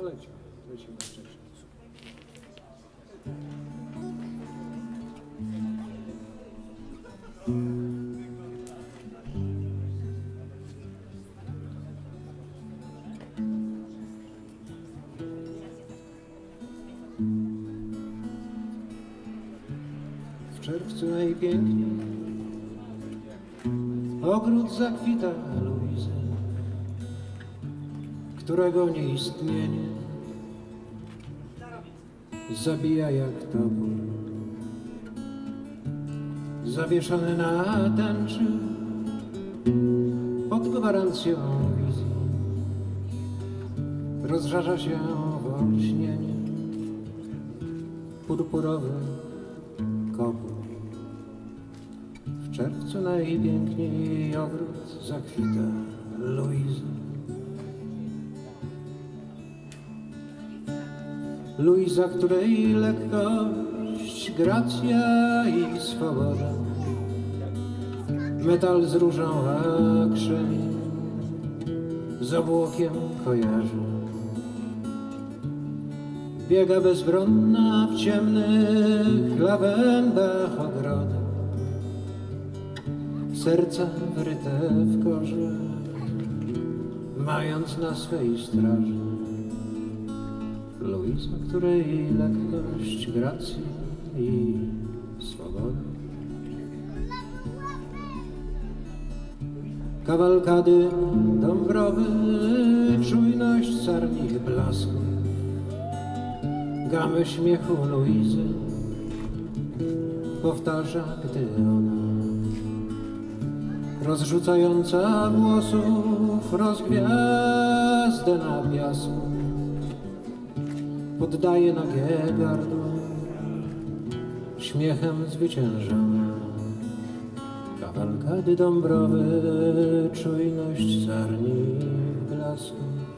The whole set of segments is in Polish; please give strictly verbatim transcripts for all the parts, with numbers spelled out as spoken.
leci, leci na wcześniej. W czerwcu najpiękniej ogród zakwita Luizy, którego nieistnienie zabija jak topór. Zawieszony na tęczy pod gwarancją wizji, rozżarza się w olśnienie purpurowy kopór. W czerwcu najpiękniej ogród zakwita Luizy. Luiza, której lekkość, gracja i swoboda metal z różą a krzemień z obłokiem kojarzy. Biega bezbronna w ciemnych lawendach ogrodu, serca wryte w korze, mając na swej straży. Luiza, której lekkość, gracja i swoboda. Kawalkady Dąbrowy, czujność sarnich blasku, gamy śmiechu Luizy powtarza, gdy ona, rozrzucająca włosów rozgwiazdę na piasku, poddaje nagie gardło, śmiechem zwyciężona. Kawalkady Dąbrowy, czujność sarnich blasku.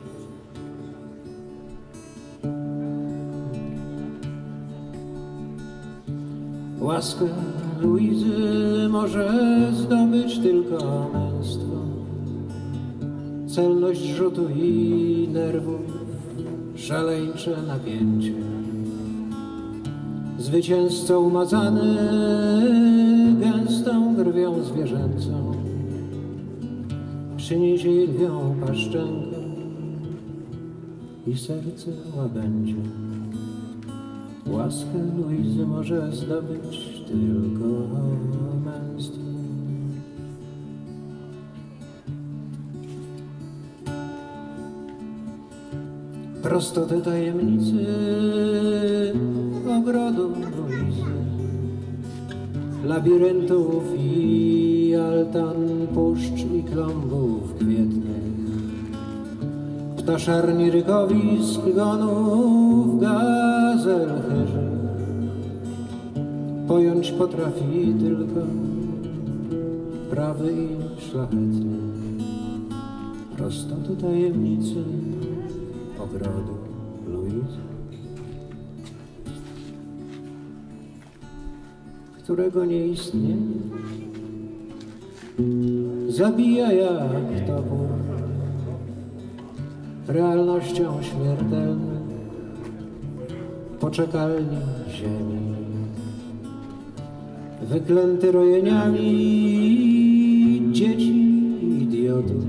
Łaskę Luizy może zdobyć tylko męstwo, celność rzutu i nerwów, szaleńcze napięcie. Zwycięzca umazany gęstą krwią zwierzęcą przyniesie jej lwią paszczękę i serce łabędzie. Łaskę Luizy może zdobyć tylko męstwo. Prostotę tajemnicy ogrodu Luizy, labiryntów i altan, puszcz i klombów kwietnych, ptaszarni rykowisk, gonów, gazel, chyży, pojąć potrafi tylko prawy i szlachetny. Prostotę tajemnicy ogrodu Luizy, którego nieistnienie zabija jak topór, realnością śmiertelną poczekalni ziemi. Wyklęty rojeniami dzieci i idiotów,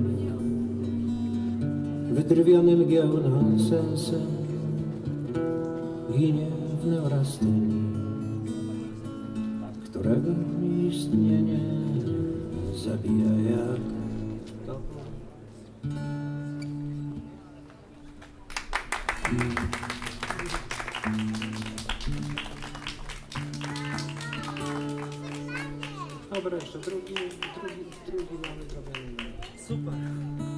wydrwiony mgieł nonsensem, ginie w neurastynii, którego istnienie zabija jak topór. Dobra, jeszcze drugi, drugi, drugi mamy zrobiony. Super.